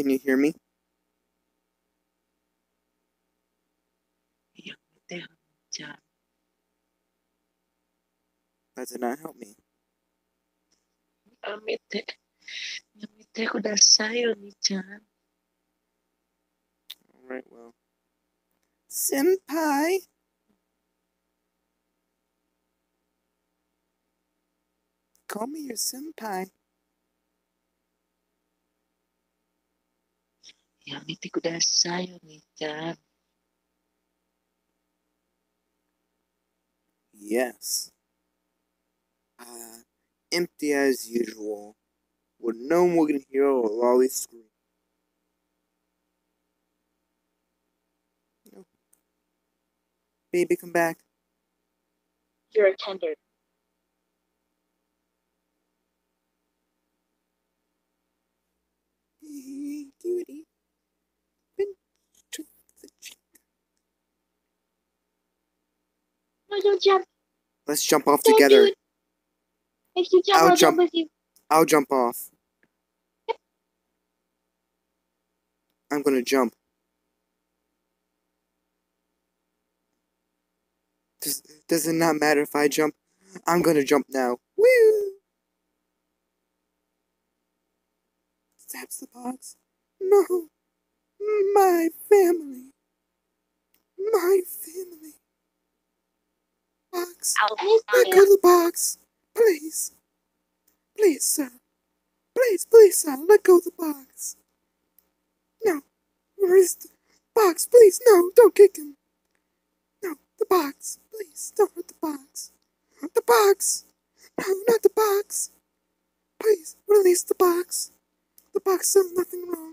Can you hear me? That did not help me. Alright, well. Senpai! Call me your senpai. Yes. Empty as usual. With no one can hear a lolly scream. No. Baby, come back. You're a tender. Hey, cutie. Been to the cheek. No, don't jump. Let's jump off Don't together. do it. If you jump, I'll jump with you. I'll jump off. I'm gonna jump. Does it not matter if I jump? I'm gonna jump now. Woo! Stabs the box. No. My family. My family. Box. Let go of the box. Please. Please, sir. Please, sir. Let go of the box. No. Where's the box? Please, no. Don't kick him. No. The box. Please, don't hurt the box. The box. No, not the box. Please, release the box. The box has done nothing wrong.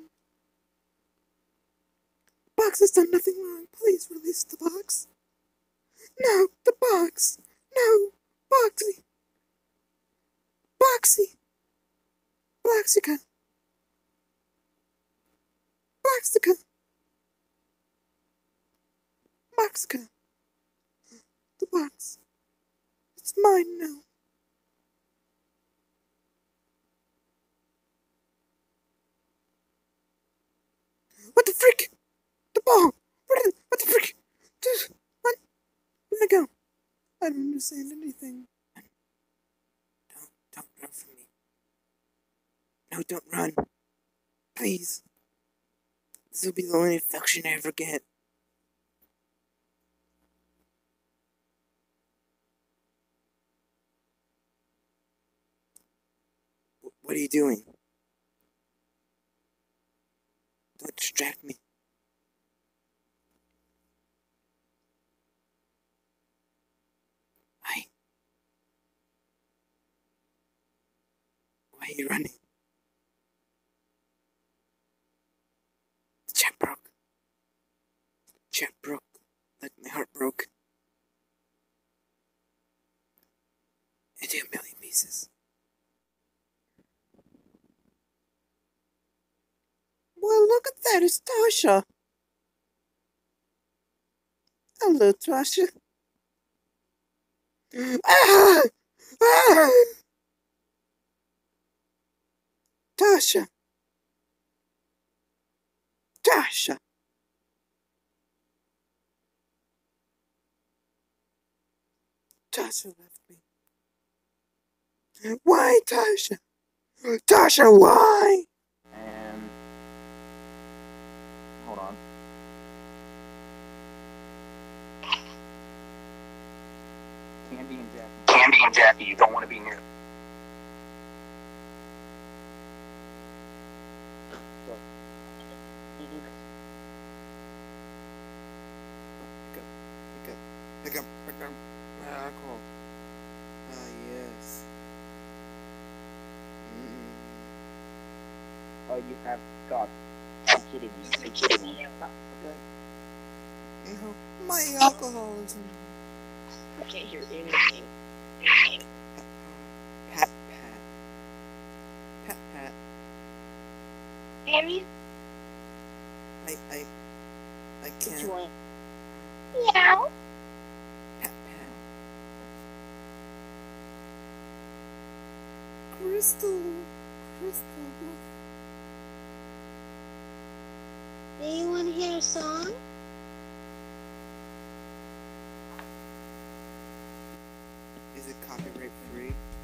The box has done nothing wrong. Please release the box. No, the box. No, Boxy. Boxy. Blaxica. Blaxica. Blaxica. The box. It's mine now. What the frick? The ball. What the frick? What? Where'd I go? I don't understand anything. Don't run from me. No, don't run. Please. This will be the only affection I ever get. What are you doing? Don't distract me. Why are you running? The chat broke. Chat broke. Like my heart broke. Into a million pieces. Well, look at that. It's Tasha. Hello, Tasha. Ah! Ah! Tasha. Tasha. Tasha left me. Why, Tasha? Tasha, why? And hold on. Candy and Jackie, you don't want to be near. Pick up. Alcohol. Ah, yes. Oh, you have God. I'm kidding you. You're kidding me. Okay. No, my alcoholism. I can't hear anything. Pat. Harry? I can't. Meow. Pat. Crystal. Do you want to hear a song? Is it copyright free?